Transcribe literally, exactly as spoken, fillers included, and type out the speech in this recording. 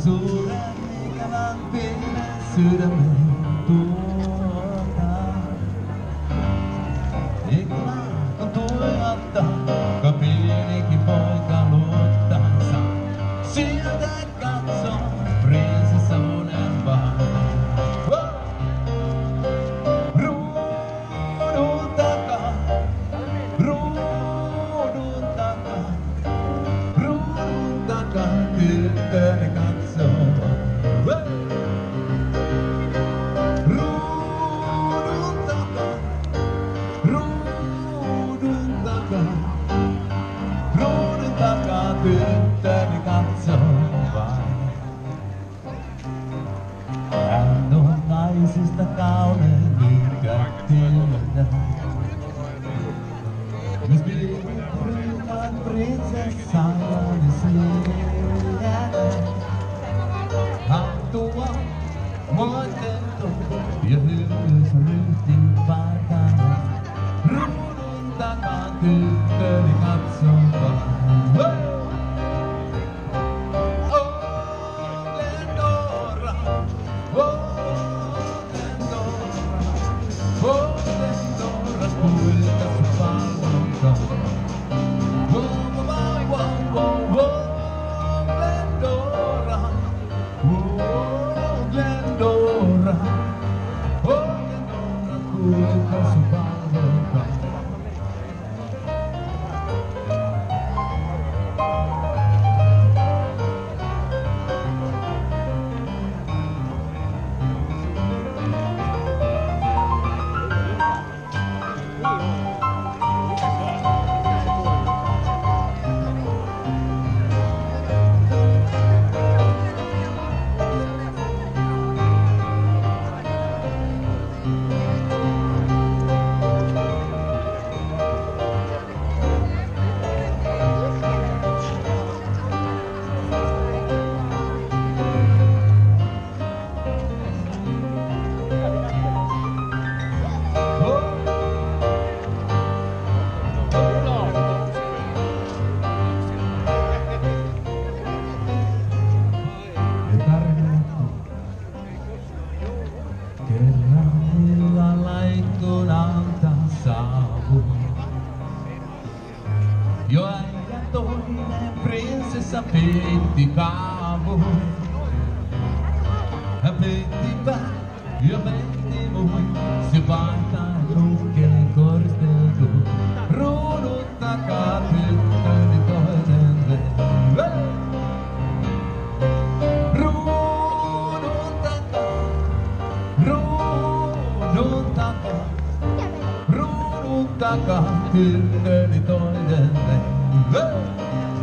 suuren ikävän pienen sydämen tuota. Ikuna kun tuijotta, kun pienikin poika luottansa. Sieltä katsoo prinsessa unen vaan. Ruudun takaa, ruudun takaa, ruudun takaa tyttöni katsoo. Ruudun takaa, ruudun takaa, ruudun takaa tyttöni katsoo vain. Hän on naisista kaunein ikätiltä. Jos piirrytään prinsessaan ja siinä hattua moitettu ja hyys ryhtiin paikalla. Ruudun takaa tyttöni katsoo vaan. Jo äijä toinen prinsessa peitti kaavun. Hän peitti pää ja peitti muun. Se paitaan nukkeen koristeltu. Ruudun takaa tyttöni toinen vei. Ruudun takaa, ruudun takaa, ruudun takaa tyttöni toinen vei.